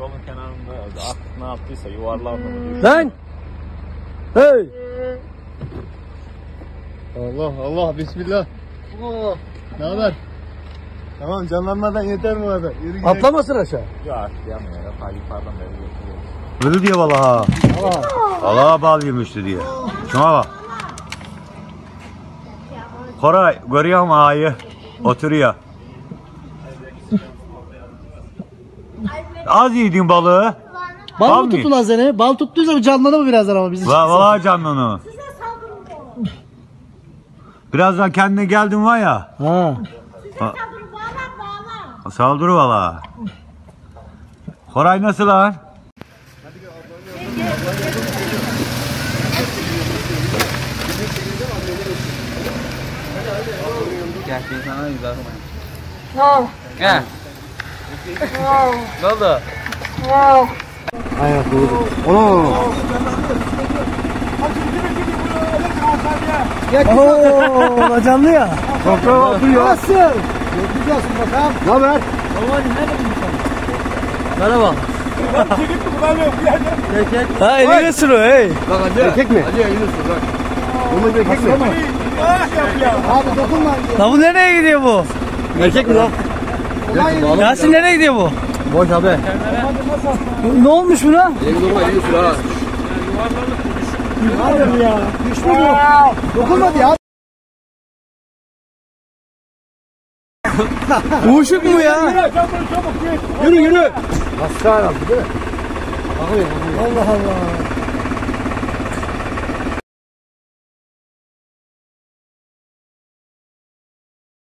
yolun kenarında artık ne yaptıysa yuvarlandı mı? Lan! Hey! Allah Allah bismillah. Ne haber? Tamam canlanmadan yeter bu arada. Atlamasın aşağı. Yok atlayamıyor ya. Ta yukarıdan beri götürüyor. Böyle diye vallaha. Vallaha bağlıymıştı diye. Şuna bak. Koray görüyor musun ağayı? Oturuyor. Az yedin balığı. Bal mı tuttu lan seni? Bal tuttuysa canlanır birazdan ama bizi. Vallahi canlanı. Birazdan kendine geldin var ya. Ha. Saldırı valla. Koray nasıl lan? Gel sana güzel. Gel. Ne oldu? Ayak vurdu. Oo. Oo, canlı ya. Toprağa duruyor. Nasıl? Yapacağız bakalım. Ne haber? Merhaba. Erkek. Ha eline sürü hey. Bak hadi. Erkek mi? Hadi eline sürü bak. Bu erkek mi? Abi dokunma. Lan bu nereye gidiyor bu? Erkek mi lan? Yasin nereye gidiyor bu? Boş abi. Ne olmuş buna? Eline sürü ha. Hayır ya. Düştü bu. Dokunmadı ya. Boşluk mu ya? Yürü yürü. Hastane aldı değil mi? Allah Allah.